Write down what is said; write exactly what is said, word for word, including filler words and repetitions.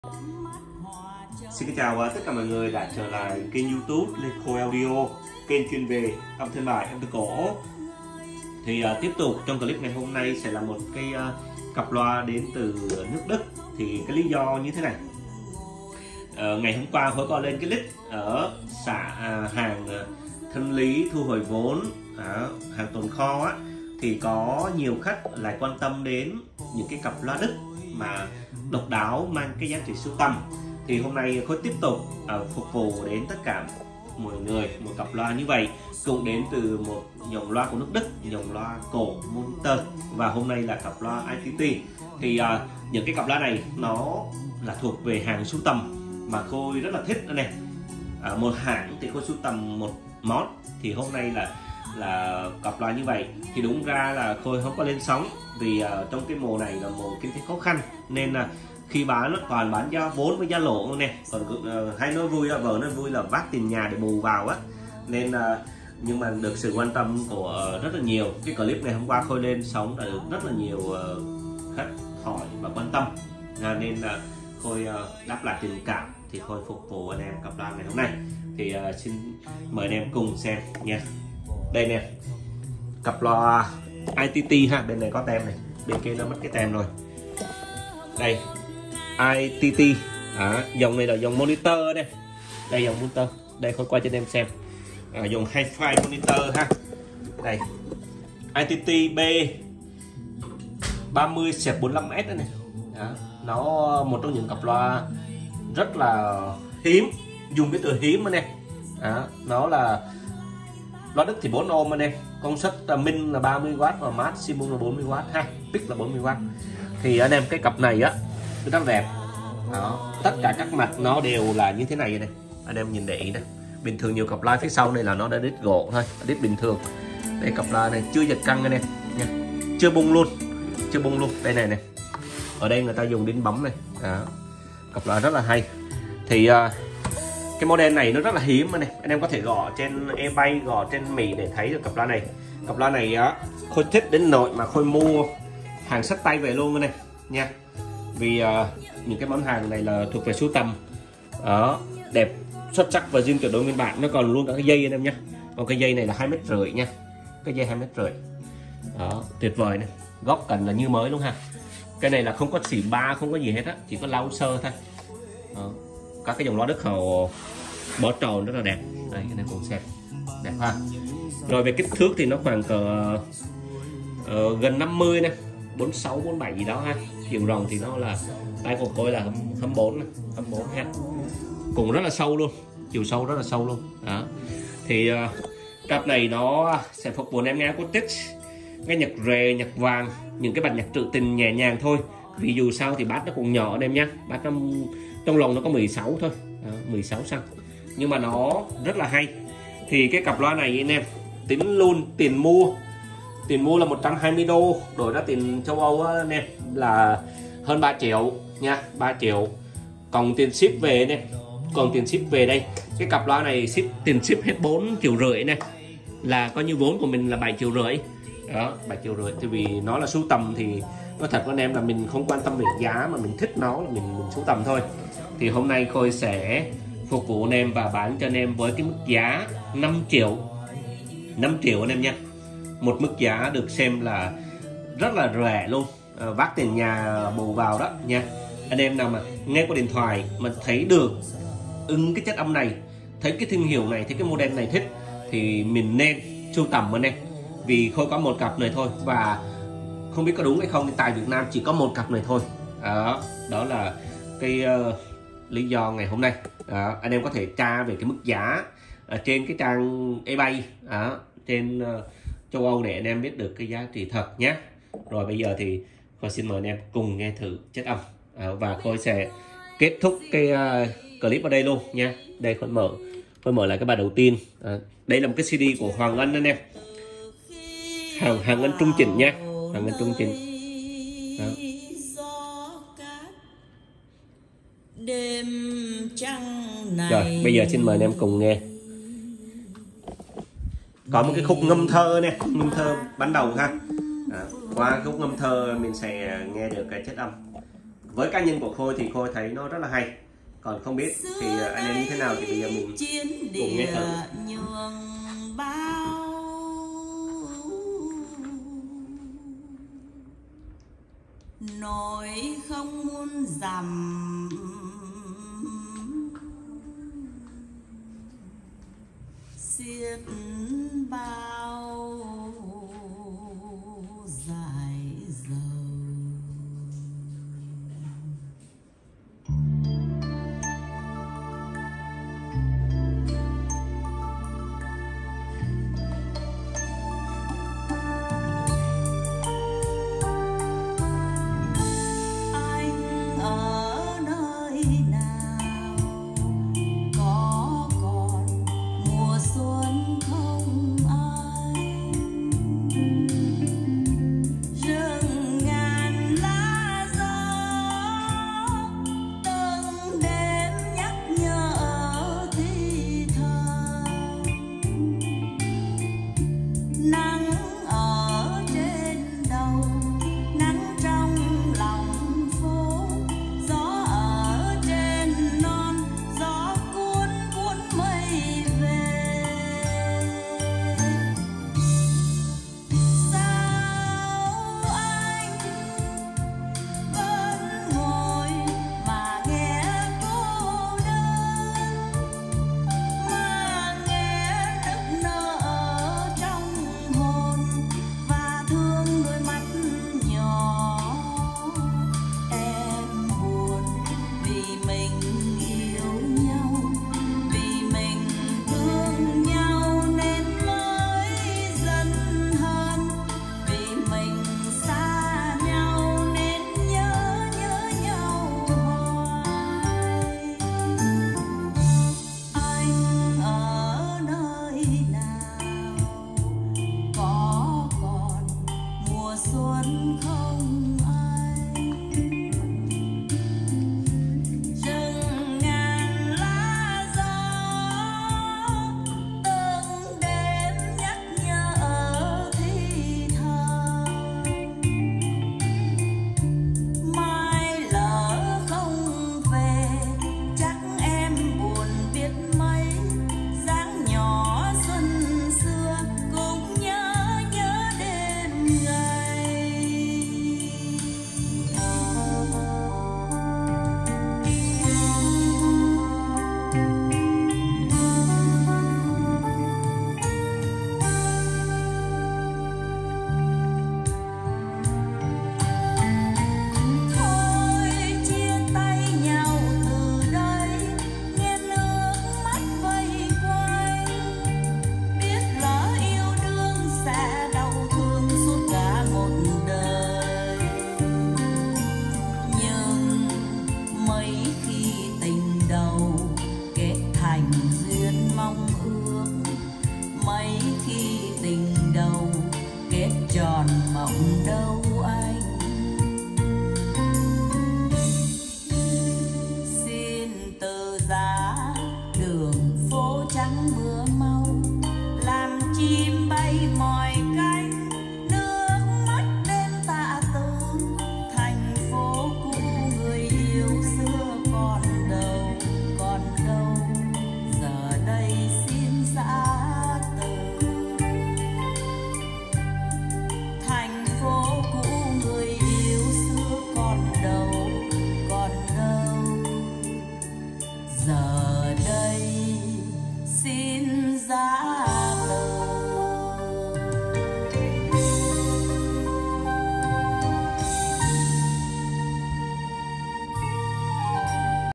Xin kính chào tất cả mọi người đã trở lại kênh YouTube Lê Khôi Audio, kênh chuyên về âm thanh bài âm thanh cổ. Thì uh, tiếp tục trong clip ngày hôm nay sẽ là một cái uh, cặp loa đến từ nước Đức. Thì cái lý do như thế này, uh, ngày hôm qua Khôi có lên cái clip ở xã uh, hàng uh, thanh lý thu hồi vốn, uh, hàng tồn kho á, thì có nhiều khách lại quan tâm đến những cái cặp loa Đức mà độc đáo mang cái giá trị sưu tầm. Thì hôm nay Khôi tiếp tục uh, phục vụ đến tất cả mọi người một cặp loa như vậy, cũng đến từ một dòng loa của nước Đức, dòng loa cổ Monster, và hôm nay là cặp loa i tê tê. Thì uh, những cái cặp loa này nó là thuộc về hàng sưu tầm mà Khôi rất là thích này. Uh, một hãng thì Khôi sưu tầm một món, thì hôm nay là là cặp loa như vậy. Thì đúng ra là Khôi không có lên sóng vì uh, trong cái mùa này là mùa kinh tế khó khăn, nên là uh, khi bán nó toàn bán giá vốn với giá lỗ nè. Còn uh, hay nói vui là vợ nói vui là vác tiền nhà để bù vào á, nên uh, nhưng mà được sự quan tâm của uh, rất là nhiều. Cái clip này hôm qua Khôi lên sóng đã được rất là nhiều uh, khách hỏi và quan tâm, uh, nên uh, Khôi uh, đáp lại tình cảm thì Khôi phục vụ anh em cặp loa ngày hôm nay. Thì uh, xin mời anh em cùng xem nha. Đây nè, cặp loa i tê tê ha, bên này có tem này, bên kia nó mất cái tem rồi. Đây i tê tê, à, dòng này là dòng monitor đây, đây dòng monitor, đây Khôi quay cho anh em xem, à, dòng hi-fi monitor ha. Đây i tê tê B ba mươi bốn lăm S này. Đó, nó một trong những cặp loa rất là hiếm, dùng cái từ hiếm anh em. Đó, nó là loa Đức thì bốn ohm anh em, công suất min là ba mươi oát và maximum là bốn mươi oát ha, peak là bốn mươi oát. Thì anh em cái cặp này á rất đẹp. Đó, tất cả các mặt nó đều là như thế này này, anh em nhìn để ý này. Bình thường nhiều cặp loa phía sau này là nó đã đít gỗ thôi, đít bình thường. Đây cặp loa này chưa giật căng anh em nha, chưa bung luôn, chưa bung luôn. Đây này này, ở đây người ta dùng đinh bấm này. Đó, cặp loa rất là hay. Thì uh, cái model này nó rất là hiếm này, anh em có thể gõ trên eBay, gõ trên Mỹ để thấy được cặp loa này. Cặp loa này á, Khôi thích đến nỗi mà Khôi mua hàng xách tay về luôn này nha. Vì uh, những cái món hàng này là thuộc về sưu tầm. Đó, đẹp, xuất sắc và zin tuyệt đối nguyên bản. Nó còn luôn cả cái dây anh em nhé. Còn cái dây này là hai mét rưỡi nha, cái dây hai mét rưỡi. Đó, tuyệt vời này, góc cạnh là như mới luôn ha. Cái này là không có xỉ ba, không có gì hết á, chỉ có lau sơ thôi. Đó, các cái dòng loa Đức họ bó tròn rất là đẹp. Đấy, cái này cùng xem đẹp ha. Rồi về kích thước thì nó khoảng cỡ uh, gần năm mươi này, bốn mươi sáu, bốn mươi bảy gì đó ha. Chiều rộng thì nó là tay của tôi là hai mươi bốn này, hai mươi bốn ha. Cũng rất là sâu luôn, chiều sâu rất là sâu luôn. Đó. Thì uh, cặp này nó sẽ phục vụ em nghe acoustic, nghe nhạc rề, nhạc vàng, những cái bản nhạc trữ tình nhẹ nhàng thôi. Vì dù sao thì bass nó cũng nhỏ anh em nhá, bass nó trong lòng nó có mười sáu thôi. Đó, mười sáu xăng, nhưng mà nó rất là hay. Thì cái cặp loa này anh em tính luôn tiền mua, tiền mua là một trăm hai mươi đô, đổi ra tiền châu Âu á, anh em là hơn ba triệu nha, ba triệu. Còn tiền ship về này, còn tiền ship về đây, cái cặp loa này ship tiền ship hết bốn triệu rưỡi này, là coi như vốn của mình là bảy triệu rưỡi. Đó, bảy triệu rưỡi. Thì vì nó là sưu tầm thì nói thật với anh em là mình không quan tâm về giá, mà mình thích nó là mình, mình sưu tầm thôi. Thì hôm nay Khôi sẽ phục vụ anh em và bán cho anh em với cái mức giá năm triệu, năm triệu anh em nha. Một mức giá được xem là rất là rẻ luôn, à, vác tiền nhà bù vào đó nha. Anh em nào mà nghe qua điện thoại mà thấy được ưng cái chất âm này, thấy cái thương hiệu này, thấy cái model này thích, thì mình nên sưu tầm anh em. Vì Khôi có một cặp này thôi, và không biết có đúng hay không thì tại Việt Nam chỉ có một cặp này thôi. Đó, đó là cái uh, lý do ngày hôm nay. Đó, anh em có thể tra về cái mức giá ở trên cái trang eBay, đó, trên uh, châu Âu để anh em biết được cái giá trị thật nhé. Rồi bây giờ thì Khôi xin mời anh em cùng nghe thử chất âm, đó, và Khôi sẽ kết thúc cái uh, clip ở đây luôn nha. Đây Khôi mở, Khôi mở lại cái bài đầu tiên. Đó, đây là một cái xê đê của Hoàng Ân anh em, Hoàng, Hoàng Ân Trung Chỉnh nha, Hoàng Ân Trung Chỉnh. Đó. Đêm trăng này. Rồi bây giờ xin mời anh em cùng nghe. Có một cái khúc ngâm thơ nè, ngâm thơ ban đầu ha. À, qua khúc ngâm thơ mình sẽ nghe được cái chất âm với cá nhân của Khôi thì Khôi thấy nó rất là hay. Còn không biết thì anh em như thế nào thì bây giờ mình cùng nghe thử. Nỗi không muốn dằm xiết bao dài dầu. Tròn mộng đâu anh, xin từ giá đường phố trắng mưa mau, làm chim bay mỏi cánh, nước mắt đêm tạ từ. Thành phố cũ người yêu xưa còn đâu, còn đâu giờ đây xin giã từ. Thành phố cũ người yêu xưa còn đâu, còn đâu giờ